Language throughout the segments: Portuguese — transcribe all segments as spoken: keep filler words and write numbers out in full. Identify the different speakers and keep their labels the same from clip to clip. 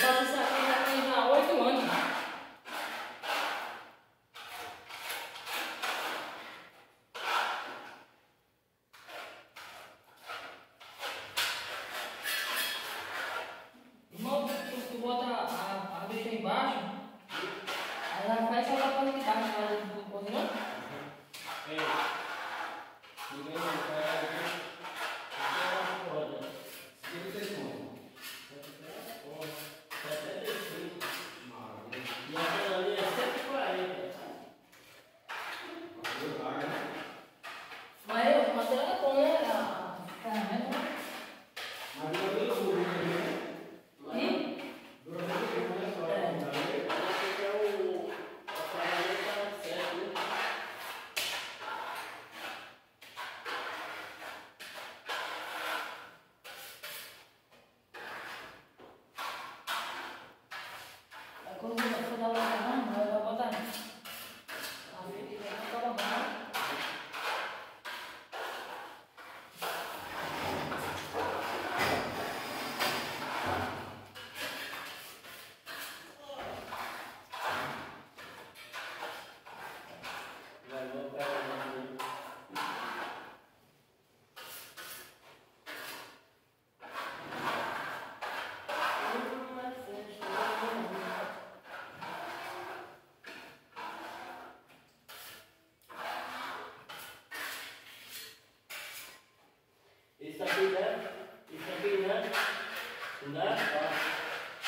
Speaker 1: faço isso aqui já tem já oito anos. Irmão, tu, tu bota a, a, a bicha embaixo, aí ela vai só pra de baixo, ela não pode não?
Speaker 2: É. Ninguém não vai ver. Não pode. Se ele tem como. setenta e cinco. E aquela ali é cento e quarenta.
Speaker 1: Mas eu, mas ela com ela, a ferramenta, né?
Speaker 2: Mas eu tenho tudo, né?
Speaker 1: E? Quando você for dar uma mão, ela vai botar a frente e vai botar a mão.
Speaker 2: Isso aqui, né? Isso aqui, né? Né? Ó.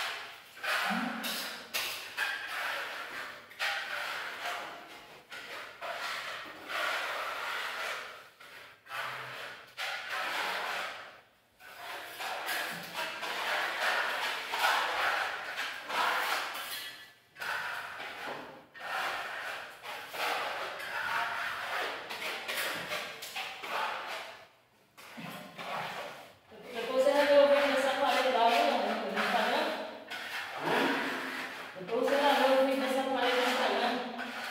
Speaker 1: Depois você resolveu essa parede lá no Instagram? Depois você resolveu essa parede no Instagram?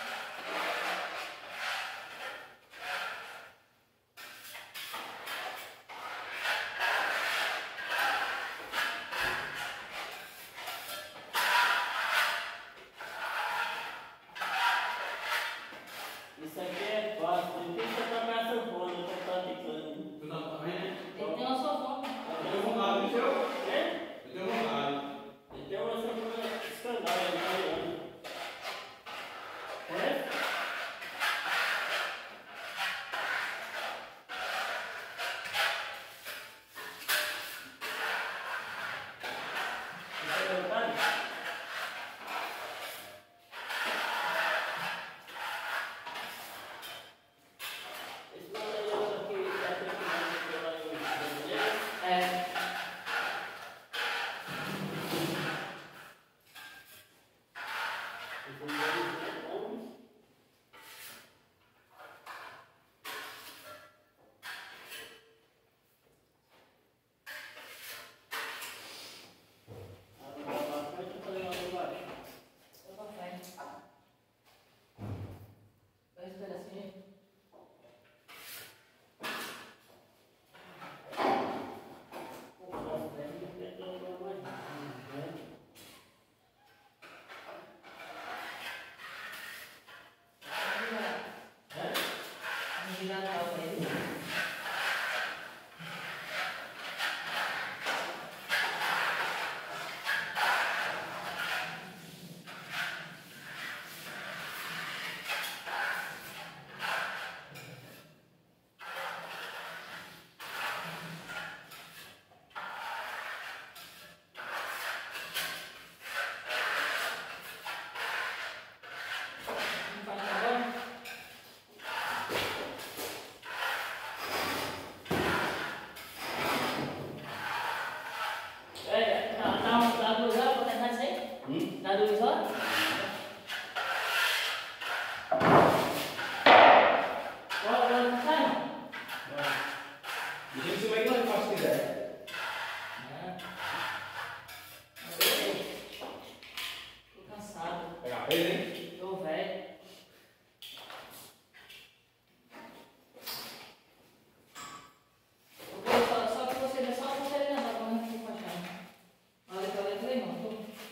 Speaker 2: Isso aqui é fácil. Tem que tocar a sanfona, eu tô praticando.
Speaker 3: Tu tá vendo?
Speaker 1: Tem que ter uma sua forma.
Speaker 3: Eu tenho vontade, viu, seu?
Speaker 2: É?
Speaker 3: Eu tenho vontade.
Speaker 2: Ele tem uma sanfona escandal, italiana. É? Você tem vontade? Esse material aqui está aqui pela brasileira.
Speaker 1: É.
Speaker 2: Esse material é bom. Agora pra frente eu falei lá embaixo.
Speaker 1: Vai pra frente. Vai esse pedacinho aí. Vamos virar a tela pra ele. Vamos fazer agora? É, dá, dá, um- dá duas horas pra terminar isso aí?
Speaker 2: Hum?
Speaker 1: Dá duas horas? Bora, bora, não sai não.
Speaker 3: E tem que ser bem mais fácil que der.
Speaker 1: É. Tô cansado.
Speaker 3: Pegar ele, hein?
Speaker 1: Tô velho. Eu queria falar só que você é só você levantar quando eu for fachar. Olha que eu levo, irmão.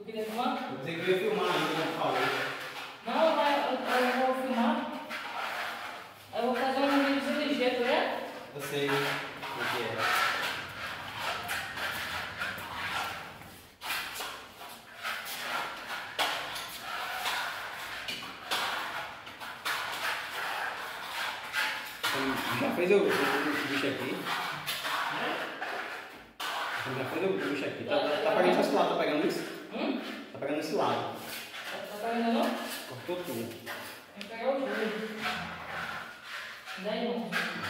Speaker 1: Tu queria filmar?
Speaker 3: Eu pensei que eu ia filmar ainda, não falei.
Speaker 1: Não, vai, eu, eu vou filmar. Eu vou fazer um vídeo ligeiro, né?
Speaker 3: Eu sei o que é. Já fez o, o, o bicho aqui? Já fez o bicho aqui? Tá, tá, tá pegando esse lado, tá pegando isso?
Speaker 1: Hum?
Speaker 3: Tá pegando esse lado.
Speaker 1: Tá, tá pegando não?
Speaker 3: Cortou tudo.
Speaker 1: Tem que pegar o joelho. Daí, irmão.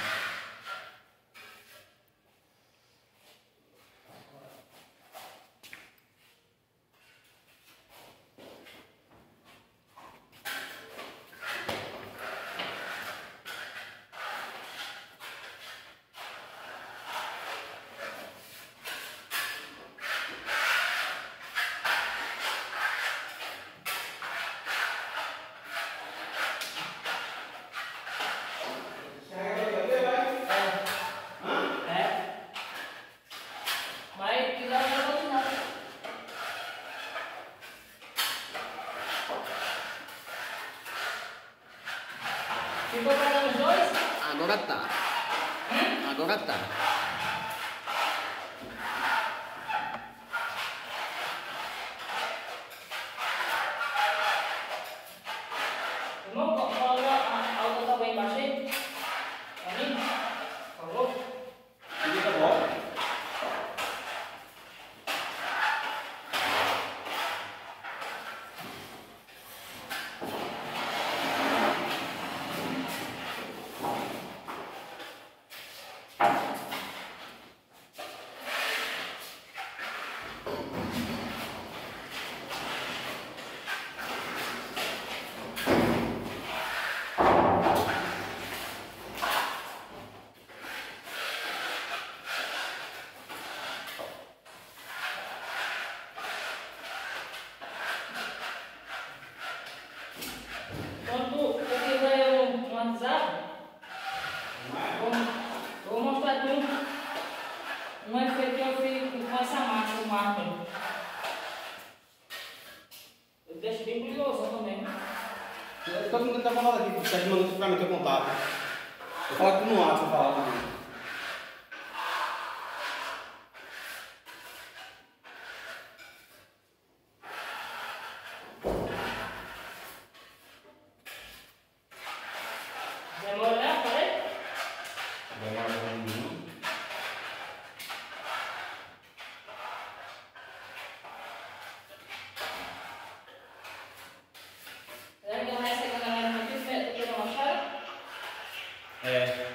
Speaker 1: Ficou pegando os dois?
Speaker 3: Agora tá.
Speaker 1: Hum?
Speaker 3: Agora tá.
Speaker 1: Irmão, coloca a, a outra tábua aí embaixo aí. Pra mim? Por favor.
Speaker 3: E tá bom.
Speaker 1: Quando tu quiser um, um WhatsApp, vou, vou mostrar aqui um, um efeito que eu fiz com essa massa, o mármore. Eu deixo bem curioso também.
Speaker 3: Todo mundo tá falando aqui, que tá mandando pra mim teu contato. Eu falo aqui no WhatsApp, eu falo comigo.
Speaker 1: Demora, né? Falei?
Speaker 3: Demora um minuto.
Speaker 1: Será que não vai ser que a galera não quis ver? Tu não acharam?
Speaker 3: É.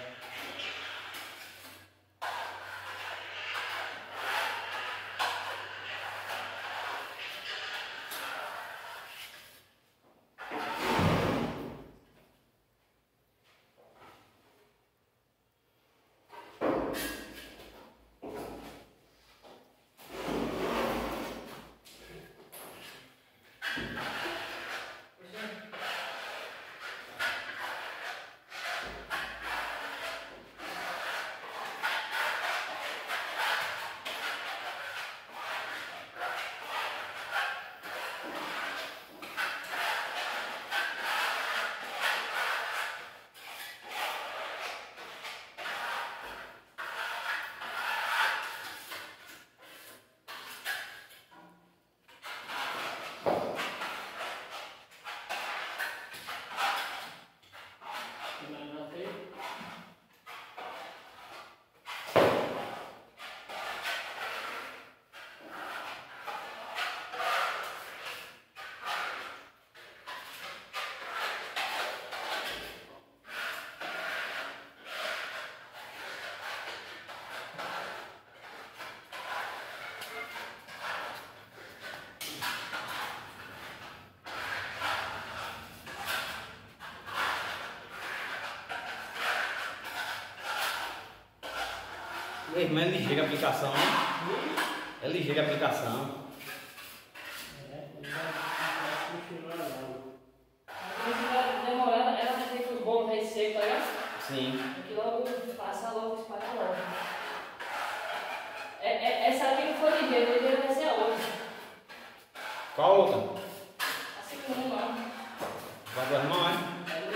Speaker 3: Meu irmão, é ligeira a aplicação, né? É ligeira a aplicação.
Speaker 2: É, ele vai continuar lá.
Speaker 1: Se demorar, ela vai ter que os bolos aí secos, tá ligado?
Speaker 3: Sim.
Speaker 1: Tem que logo passar logo, espalhar logo. É, é, essa aqui não foi ligeira, ligeira vai ser a outra.
Speaker 3: Qual outra?
Speaker 1: A segunda, ó.
Speaker 3: Vai do irmão, hein?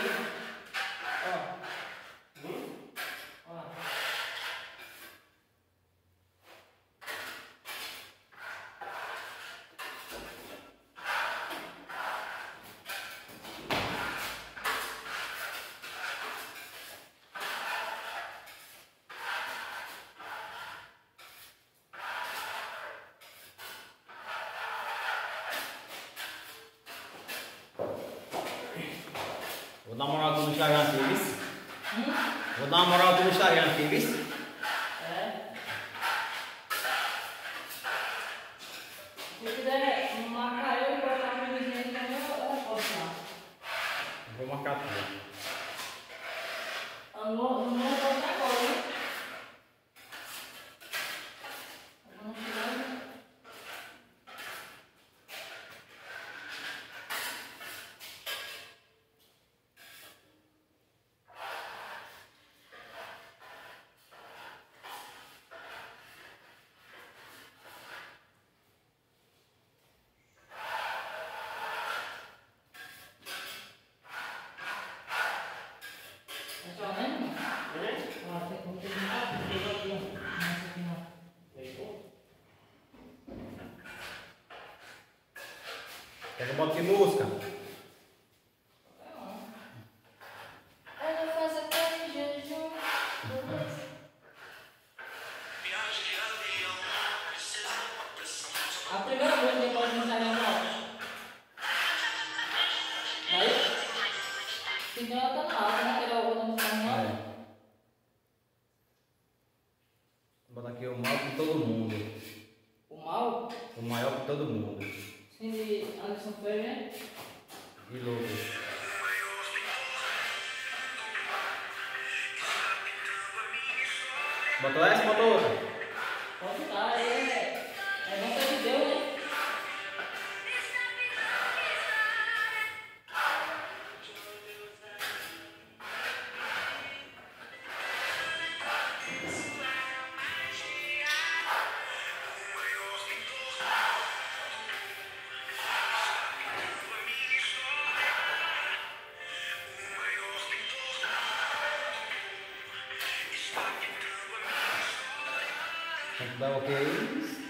Speaker 1: Ó. Ó.
Speaker 3: Vou dar uma moral no Instagram aqui, viu?
Speaker 1: Hum?
Speaker 3: Vou dar uma moral no Instagram aqui, viu?
Speaker 1: É. Se quiser marcar eu e colocar a vizinha também, eu posso lá.
Speaker 3: Vou marcar tudo.
Speaker 1: Eu não não vou botar agora, hein? Eu não sei. É só mesmo?
Speaker 2: É?
Speaker 1: Ó, tem como terminar. Tem aqui, ó. Nossa, aqui não.
Speaker 2: Deitou?
Speaker 3: Quer que eu bote que música?
Speaker 1: Ela faz até em jejum. A primeira música que pode mostrar na mão. Aí? Então ela tá na alta, né? Aquela outra música na alta.
Speaker 3: É. Vou botar aqui o mal de todo mundo.
Speaker 1: O mal,
Speaker 3: O maior de todo mundo.
Speaker 1: sim, de Anderson Ferreira, né?
Speaker 3: E louco. Botou essa, botou outra?
Speaker 1: Pode dar, é. É vontade de Deus, né?
Speaker 3: Tem que dar ok.